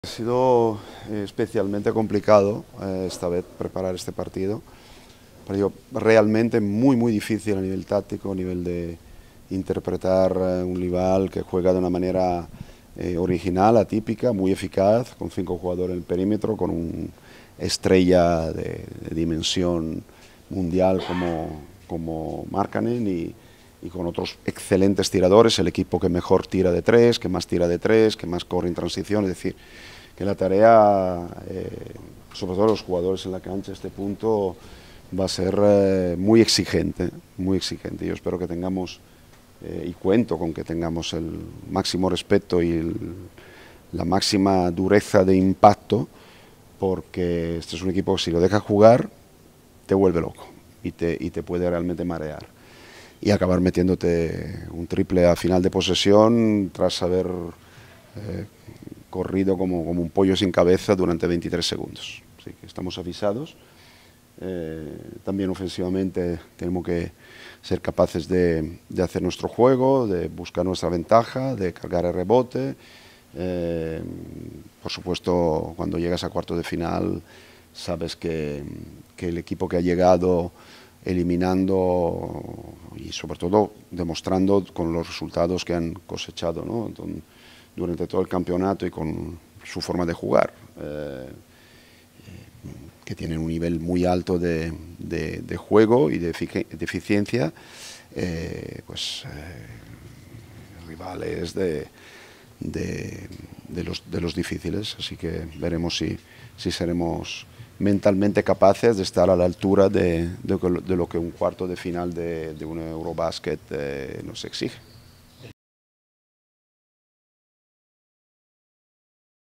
Ha sido especialmente complicado esta vez preparar este partido. Partido realmente muy difícil a nivel táctico, a nivel de interpretar un rival que juega de una manera original, atípica, muy eficaz, con 5 jugadores en el perímetro, con una estrella de dimensión mundial como Markkanen y con otros excelentes tiradores, el equipo que mejor tira de tres, que más tira de tres, que más corre en transición, es decir, que la tarea, sobre todo los jugadores en la cancha, a este punto va a ser muy exigente, muy exigente. Yo espero que tengamos, y cuento con que tengamos el máximo respeto y la máxima dureza de impacto, porque este es un equipo que si lo dejas jugar, te vuelve loco y te puede realmente marear. Y acabar metiéndote un triple a final de posesión tras haber corrido como un pollo sin cabeza durante 23 segundos. Así que estamos avisados. También ofensivamente tenemos que ser capaces de hacer nuestro juego, de buscar nuestra ventaja, de cargar el rebote. Por supuesto, cuando llegas a cuartos de final, sabes que el equipo que ha llegado eliminando y sobre todo demostrando con los resultados que han cosechado, ¿no?, durante todo el campeonato y con su forma de jugar, que tienen un nivel muy alto de juego y de eficiencia, rivales de los difíciles. Así que veremos si seremos mentalmente capaces de estar a la altura de lo que un cuarto de final de un Eurobasket nos exige.